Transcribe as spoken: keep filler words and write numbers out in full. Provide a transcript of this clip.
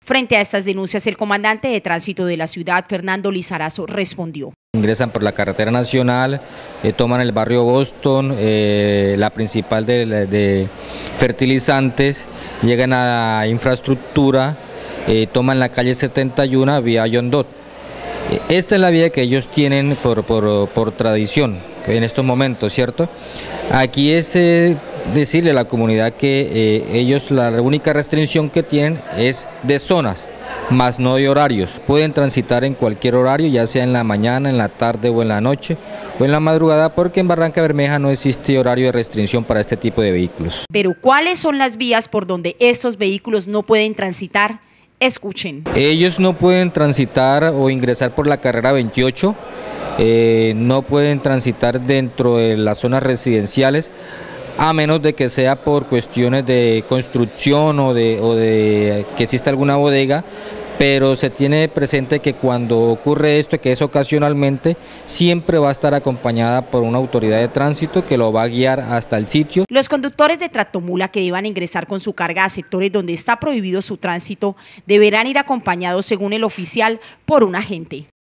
Frente a estas denuncias, el comandante de tránsito de la ciudad, Fernando Lizarazo, respondió. Ingresan por la carretera nacional, eh, toman el barrio Boston, eh, la principal de, de fertilizantes, llegan a la infraestructura, eh, toman la calle setenta y uno vía Yondot. Eh, esta es la vía que ellos tienen por, por, por tradición en estos momentos, ¿cierto? Aquí es eh, decirle a la comunidad que eh, ellos la única restricción que tienen es de zonas, más no de horarios. Pueden transitar en cualquier horario, ya sea en la mañana, en la tarde o en la noche o en la madrugada, porque en Barranca Bermeja no existe horario de restricción para este tipo de vehículos. Pero ¿cuáles son las vías por donde estos vehículos no pueden transitar? Escuchen. Ellos no pueden transitar o ingresar por la carrera veintiocho, eh, no pueden transitar dentro de las zonas residenciales, a menos de que sea por cuestiones de construcción o de, o de que exista alguna bodega, pero se tiene presente que cuando ocurre esto, que es ocasionalmente, siempre va a estar acompañada por una autoridad de tránsito que lo va a guiar hasta el sitio. Los conductores de tractomula que deban ingresar con su carga a sectores donde está prohibido su tránsito deberán ir acompañados, según el oficial, por un agente.